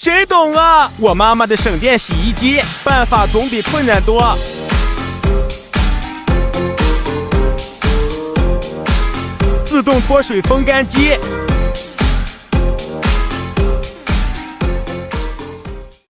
谁懂啊？我妈妈的省电洗衣机，办法总比困难多。自动脱水风干机，